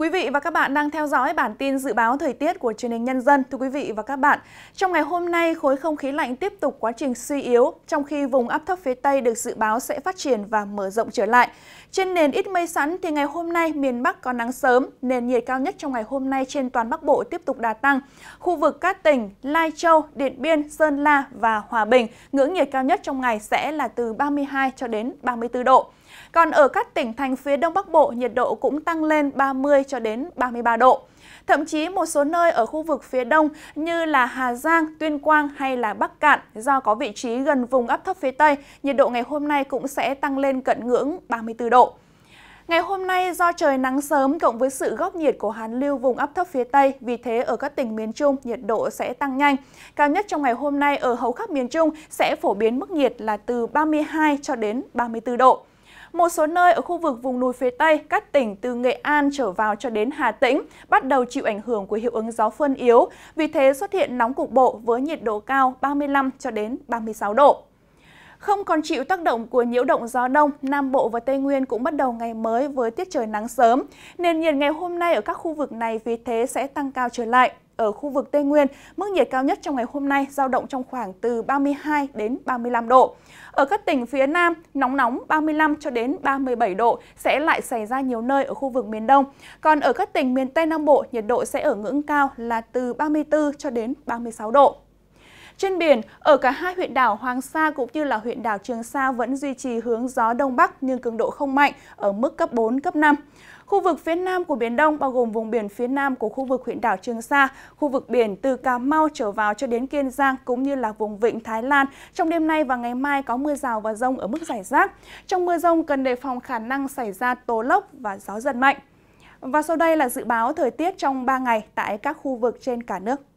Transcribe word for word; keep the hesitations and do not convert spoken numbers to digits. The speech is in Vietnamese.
Quý vị và các bạn đang theo dõi bản tin dự báo thời tiết của Truyền hình Nhân dân. Thưa quý vị và các bạn, trong ngày hôm nay, khối không khí lạnh tiếp tục quá trình suy yếu, trong khi vùng áp thấp phía Tây được dự báo sẽ phát triển và mở rộng trở lại. Trên nền ít mây sẵn thì ngày hôm nay miền Bắc có nắng sớm, nền nhiệt cao nhất trong ngày hôm nay trên toàn Bắc Bộ tiếp tục đà tăng. Khu vực các tỉnh Lai Châu, Điện Biên, Sơn La và Hòa Bình, ngưỡng nhiệt cao nhất trong ngày sẽ là từ ba mươi hai cho đến ba mươi tư độ. Còn ở các tỉnh thành phía Đông Bắc Bộ, nhiệt độ cũng tăng lên ba mươi cho đến ba mươi ba độ. Thậm chí một số nơi ở khu vực phía Đông như là Hà Giang, Tuyên Quang hay là Bắc Kạn, do có vị trí gần vùng áp thấp phía Tây, nhiệt độ ngày hôm nay cũng sẽ tăng lên cận ngưỡng ba mươi tư độ. Ngày hôm nay do trời nắng sớm cộng với sự góp nhiệt của hàn lưu vùng áp thấp phía Tây, vì thế ở các tỉnh miền Trung nhiệt độ sẽ tăng nhanh. Cao nhất trong ngày hôm nay ở hầu khắp miền Trung sẽ phổ biến mức nhiệt là từ ba mươi hai cho đến ba mươi tư độ. Một số nơi ở khu vực vùng núi phía Tây, các tỉnh từ Nghệ An trở vào cho đến Hà Tĩnh bắt đầu chịu ảnh hưởng của hiệu ứng gió phơn yếu, vì thế xuất hiện nóng cục bộ với nhiệt độ cao ba mươi lăm cho đến ba mươi sáu độ. Không còn chịu tác động của nhiễu động gió đông, Nam Bộ và Tây Nguyên cũng bắt đầu ngày mới với tiết trời nắng sớm. Nền nhiệt ngày hôm nay ở các khu vực này vì thế sẽ tăng cao trở lại. Ở khu vực Tây Nguyên, mức nhiệt cao nhất trong ngày hôm nay dao động trong khoảng từ ba mươi hai đến ba mươi lăm độ. Ở các tỉnh phía Nam, nóng nóng ba mươi lăm cho đến ba mươi bảy độ sẽ lại xảy ra nhiều nơi ở khu vực miền Đông. Còn ở các tỉnh miền Tây Nam Bộ, nhiệt độ sẽ ở ngưỡng cao là từ ba mươi tư cho đến ba mươi sáu độ. Trên biển, ở cả hai huyện đảo Hoàng Sa cũng như là huyện đảo Trường Sa vẫn duy trì hướng gió Đông Bắc nhưng cường độ không mạnh ở mức cấp bốn, cấp năm. Khu vực phía Nam của Biển Đông bao gồm vùng biển phía Nam của khu vực huyện đảo Trường Sa, khu vực biển từ Cà Mau trở vào cho đến Kiên Giang cũng như là vùng vịnh Thái Lan. Trong đêm nay và ngày mai có mưa rào và dông ở mức rải rác. Trong mưa dông cần đề phòng khả năng xảy ra tố lốc và gió giật mạnh. Và sau đây là dự báo thời tiết trong ba ngày tại các khu vực trên cả nước.